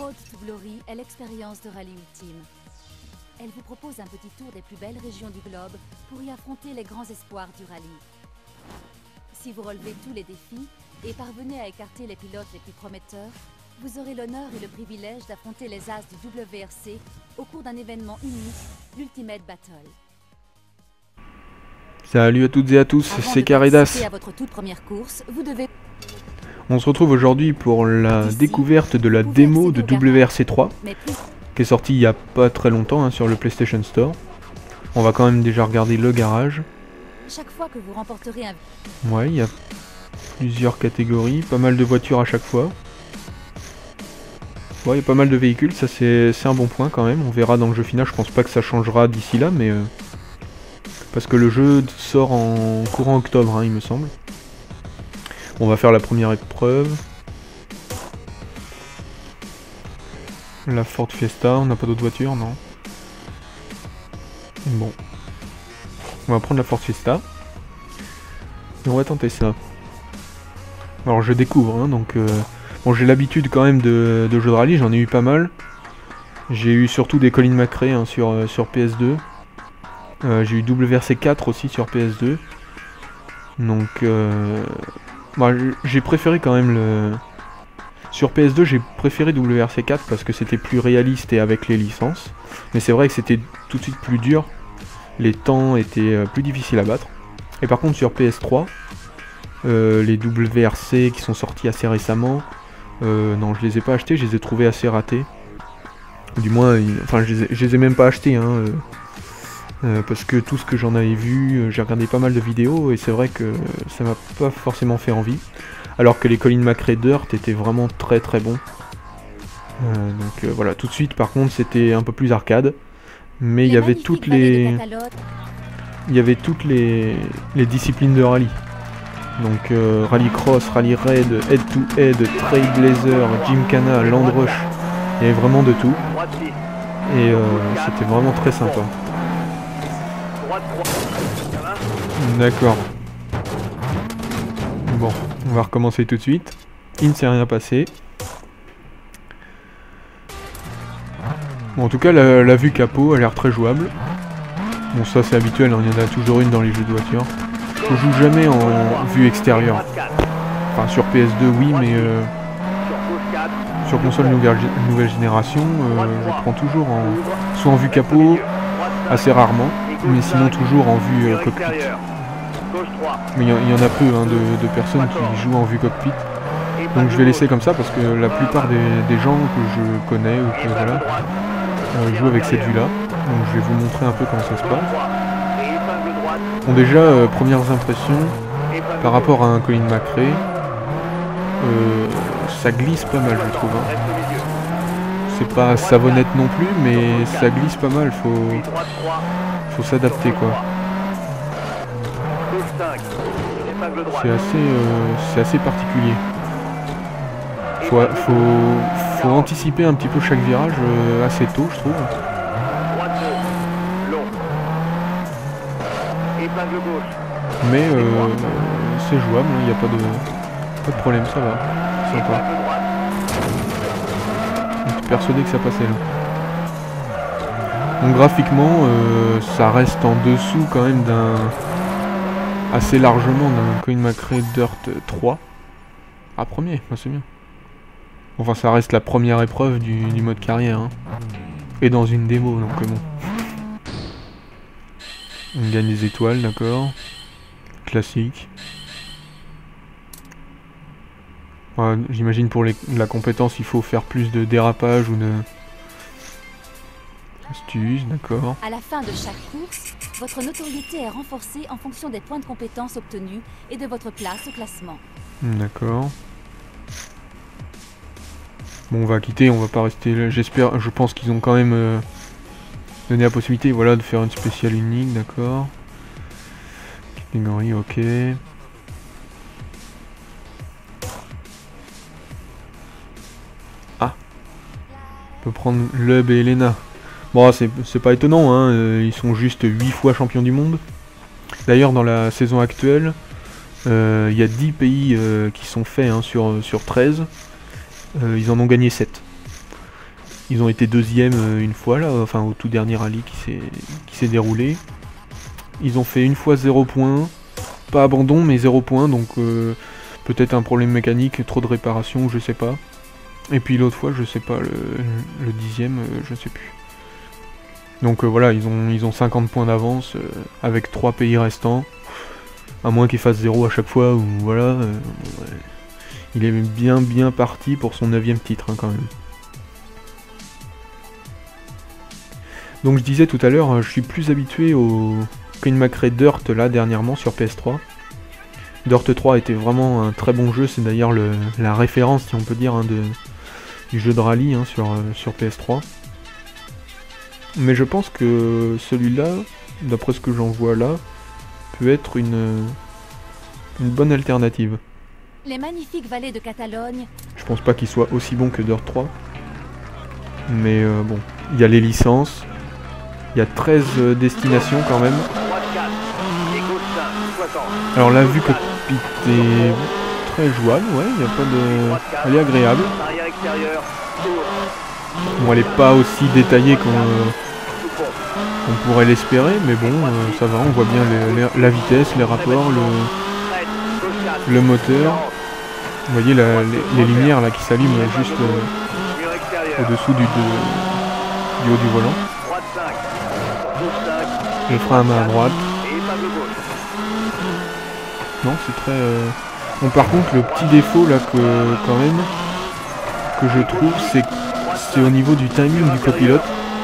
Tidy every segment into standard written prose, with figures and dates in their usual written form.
Road to Glory est l'expérience de rallye ultime. Elle vous propose un petit tour des plus belles régions du globe pour y affronter les grands espoirs du rallye. Si vous relevez tous les défis et parvenez à écarter les pilotes les plus prometteurs, vous aurez l'honneur et le privilège d'affronter les As du WRC au cours d'un événement unique, l'Ultimate Battle. Salut à toutes et à tous, c'est Caridas. À votre toute première course, vous devez... On se retrouve aujourd'hui pour la découverte de la démo de WRC 3 qui est sortie il y a pas très longtemps hein, sur le PlayStation Store. On va quand même déjà regarder le garage. Chaque fois que vous remporterez un... Ouais, il y a plusieurs catégories, pas mal de voitures à chaque fois. Ouais, il y a pas mal de véhicules, ça c'est un bon point quand même. On verra dans le jeu final, je pense pas que ça changera d'ici là, mais... parce que le jeu sort en courant octobre, hein, il me semble. On va faire la première épreuve. La Ford Fiesta, on n'a pas d'autres voitures, non? Bon. On va prendre la Ford Fiesta. Et on va tenter ça. Alors je découvre, hein, donc... bon, j'ai l'habitude quand même de jeux de rallye, j'en ai eu pas mal. J'ai eu surtout des Colin McRae hein, sur PS2. J'ai eu WRC 4 aussi sur PS2. Donc... bah, j'ai préféré quand même le... Sur PS2 j'ai préféré WRC 4 parce que c'était plus réaliste et avec les licences. Mais c'est vrai que c'était tout de suite plus dur. Les temps étaient plus difficiles à battre. Et par contre sur PS3, les WRC qui sont sortis assez récemment, non je les ai pas achetés, je les ai trouvés assez ratés. Du moins, enfin je les ai même pas achetés hein, parce que tout ce que j'en avais vu, j'ai regardé pas mal de vidéos et c'est vrai que ça m'a pas forcément fait envie. Alors que les Colin McRae Dirt étaient vraiment très très bons. Donc voilà, tout de suite par contre c'était un peu plus arcade. Mais il y avait toutes les... disciplines de rallye. Donc Rallycross, Rally Raid, Head to Head, Trailblazer, Gymkhana, Land Rush. Il y avait vraiment de tout. Et c'était vraiment très sympa. D'accord. Bon, on va recommencer tout de suite. Il ne s'est rien passé. Bon, en tout cas, la vue capot a l'air très jouable. Bon, ça c'est habituel, hein, il y en a toujours une dans les jeux de voiture. Je joue jamais en vue extérieure. Enfin, sur PS2, oui, mais sur console nouvelle génération, je prends toujours soit en vue capot, assez rarement, mais sinon toujours en vue cockpit. Mais il y en a peu hein, de personnes qui jouent en vue cockpit. Donc je vais laisser comme ça parce que la plupart des gens que je connais ou que voilà jouent avec cette vue là. Donc je vais vous montrer un peu comment ça se passe. Bon déjà premières impressions par rapport à un Colin McRae, ça glisse pas mal je trouve. Hein. C'est pas savonnette non plus mais ça glisse pas mal, faut s'adapter quoi. C'est assez particulier. Faut anticiper un petit peu chaque virage assez tôt, je trouve. Mais c'est jouable, il n'y a pas de problème, ça va. Sympa. J'étais persuadé que ça passait là. Donc graphiquement, ça reste en dessous quand même assez largement d'un Colin McRae Dirt 3. Ah, premier, bah, c'est bien. Enfin, ça reste la première épreuve du mode carrière. Hein. Et dans une démo, donc bon. On gagne des étoiles, d'accord. Classique. Ouais, j'imagine pour la compétence, il faut faire plus de dérapage ou de... astuces, d'accord. À la fin de chaque course, votre notoriété est renforcée en fonction des points de compétence obtenus et de votre place au classement. D'accord. Bon, on va quitter, on va pas rester là. J'espère, je pense qu'ils ont quand même donné la possibilité, voilà, de faire une spéciale unique, d'accord. Catégorie, ok. Ah, on peut prendre Lub et Elena. Bon, c'est pas étonnant, hein, ils sont juste 8 fois champions du monde. D'ailleurs, dans la saison actuelle, il y a 10 pays qui sont faits hein, sur 13. Ils en ont gagné 7. Ils ont été deuxième une fois là, enfin au tout dernier rallye qui s'est déroulé. Ils ont fait une fois 0 points, pas abandon mais 0 points, donc peut-être un problème mécanique, trop de réparation, je sais pas. Et puis l'autre fois, je sais pas, le 10e, je sais plus. Donc voilà, ils ont 50 points d'avance avec 3 pays restants. À moins qu'il fasse 0 à chaque fois, ou voilà. Ouais. Il est bien parti pour son 9e titre hein, quand même. Donc je disais tout à l'heure, je suis plus habitué au Colin McRae Dirt là dernièrement sur PS3. Dirt 3 était vraiment un très bon jeu, c'est d'ailleurs la référence si on peut dire hein, du jeu de rallye hein, sur PS3. Mais je pense que celui-là, d'après ce que j'en vois là, peut être une bonne alternative. Les magnifiques vallées de Catalogne. Je pense pas qu'il soit aussi bon que Dirt 3. Mais bon, il y a les licences. Il y a 13 destinations quand même. Alors la vue cockpit est très jouable, ouais, il n'y a pas de... Elle est agréable. Bon, elle est pas aussi détaillée qu'on pourrait l'espérer, mais bon, ça va, on voit bien la vitesse, les rapports, le moteur. Vous voyez les lumières là qui s'allument juste au-dessous du haut du volant. Le frein à main à droite. Non, c'est très... Bon, par contre, le petit défaut là quand même que je trouve, c'est au niveau du timing du copilote.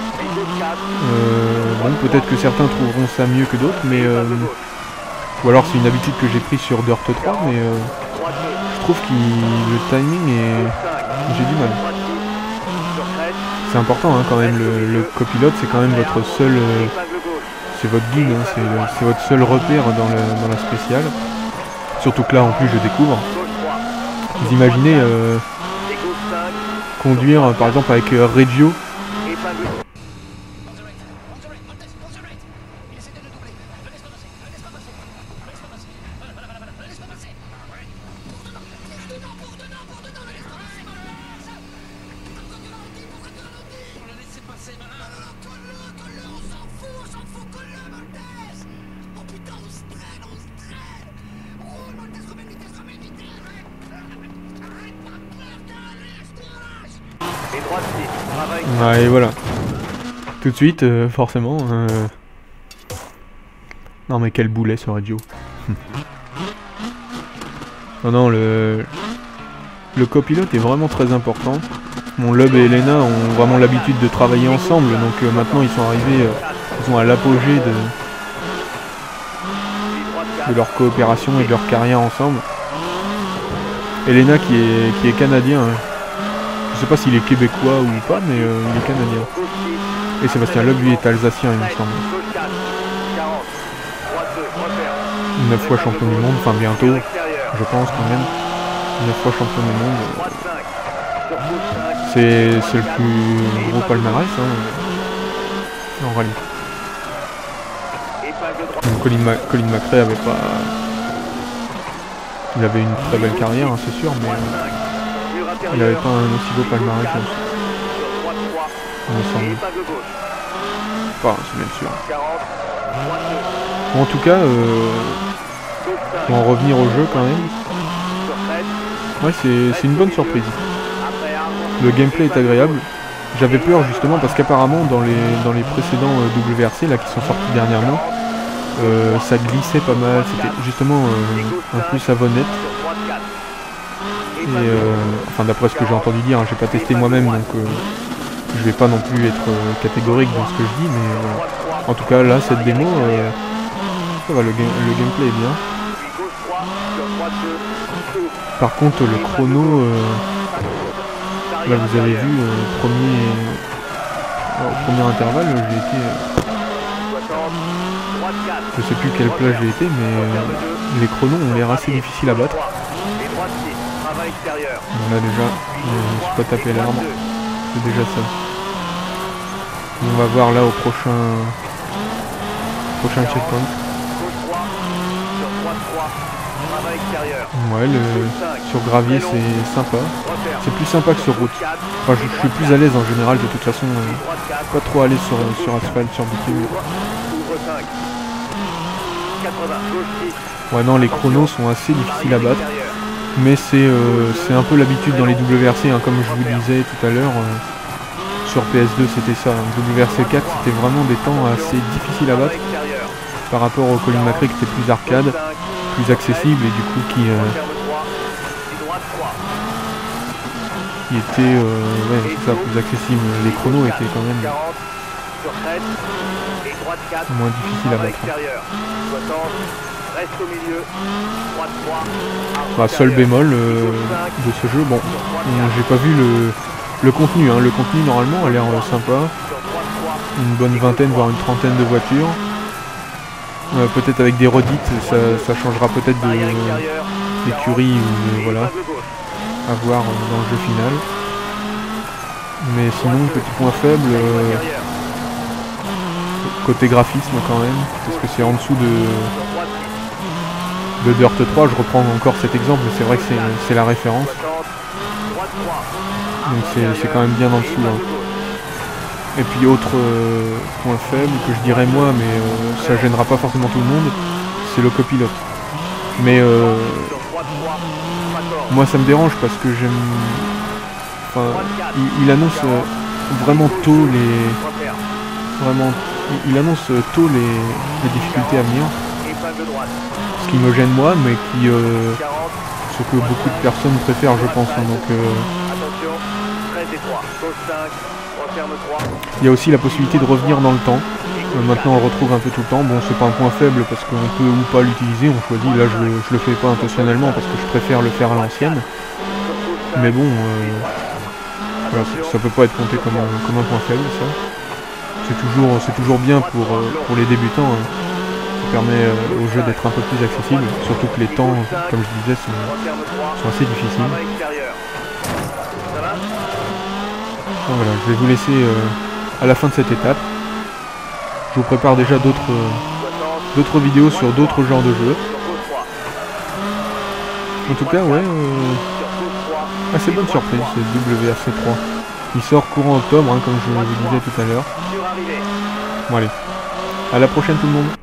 Bon, peut-être que certains trouveront ça mieux que d'autres, mais ou alors c'est une habitude que j'ai prise sur Dirt 3, mais je trouve que le timing est... J'ai du mal. C'est important hein, quand même, le copilote, c'est quand même votre seul... c'est votre guide, hein, c'est votre seul repère dans la spéciale. Surtout que là, en plus, je découvre. Vous imaginez conduire, par exemple, avec Reggio. Ouais, et voilà. Tout de suite, forcément. Non mais quel boulet ce Reggio. Non, le copilote est vraiment très important. Mon Lub et Elena ont vraiment l'habitude de travailler ensemble, donc maintenant ils sont arrivés, ils sont à l'apogée de leur coopération et de leur carrière ensemble. Elena qui est canadien. Hein. Je sais pas s'il est québécois ou pas, mais il est canadien. Et Sébastien Loeb, lui, est alsacien, il me semble. 9 fois champion du monde, enfin bientôt, je pense quand même. 9 fois champion du monde. C'est le plus gros palmarès hein, en rallye. Donc Colin McRae avait pas... Il avait une très belle carrière, hein, c'est sûr, mais... il n'avait pas un aussi beau palmarès comme ça. Il me semble. Enfin, c'est même sûr. Bon, en tout cas, pour en revenir au jeu quand même. Ouais, c'est une bonne surprise. Le gameplay est agréable. J'avais peur justement parce qu'apparemment dans les précédents WRC là qui sont sortis dernièrement, ça glissait pas mal. C'était justement un peu savonnette. Et enfin d'après ce que j'ai entendu dire, hein, j'ai pas testé moi-même donc je vais pas non plus être catégorique dans ce que je dis, mais voilà. En tout cas là cette démo, ça va, le gameplay est bien. Par contre le chrono, là vous avez vu au premier intervalle j'ai été... je sais plus quelle plage j'ai été, mais les chronos ont l'air assez difficiles à battre. Bon, là déjà, je suis pas tapé l'arbre, c'est déjà ça. On va voir là au prochain checkpoint. Ouais, sur gravier c'est sympa. C'est plus sympa que sur route. Enfin, je suis plus à l'aise en général de toute façon. Pas trop à l'aise sur asphalte, sur bitume. Ouais, non, les chronos sont assez difficiles à battre. Mais c'est un peu l'habitude dans les WRC, hein, comme je vous le disais tout à l'heure. Sur PS2 c'était ça, WRC 4 c'était vraiment des temps assez difficiles à battre par rapport au Colin McRae qui était plus arcade, plus accessible et du coup qui était ouais, c'est ça, plus accessible. Les chronos étaient quand même moins difficiles à battre. Bah, seul bémol de ce jeu, bon, j'ai pas vu le contenu, hein. Le contenu normalement a l'air sympa, une bonne vingtaine voire une trentaine de voitures, peut-être avec des redites, ça changera peut-être d'écurie ou voilà, à voir dans le jeu final. Mais sinon, petit point faible, côté graphisme quand même, parce que c'est en dessous de Dirt 3, je reprends encore cet exemple, mais c'est vrai que c'est la référence. Donc c'est quand même bien en dessous. Hein. Et puis autre point faible que je dirais moi, mais ça gênera pas forcément tout le monde, c'est le copilote. Mais moi ça me dérange parce que j'aime... Enfin, il annonce vraiment tôt il annonce tôt les difficultés à venir. Ce qui me gêne moi, mais qui ce que beaucoup de personnes préfèrent, je pense. Hein, donc il y a aussi la possibilité de revenir dans le temps. Maintenant on le retrouve un peu tout le temps. Bon, c'est pas un point faible parce qu'on peut ou pas l'utiliser, on choisit. Là je le fais pas intentionnellement parce que je préfère le faire à l'ancienne. Mais bon, voilà, ça peut pas être compté comme un point faible, ça. C'est toujours bien pour les débutants. Hein. Ça permet au jeu d'être un peu plus accessible, surtout que les temps, comme je disais, sont assez difficiles. Donc voilà, je vais vous laisser à la fin de cette étape. Je vous prépare déjà d'autres vidéos sur d'autres genres de jeux. En tout cas, ouais, assez bonne surprise, c'est WRC 3. Il sort courant octobre, hein, comme je vous disais tout à l'heure. Bon allez, à la prochaine tout le monde.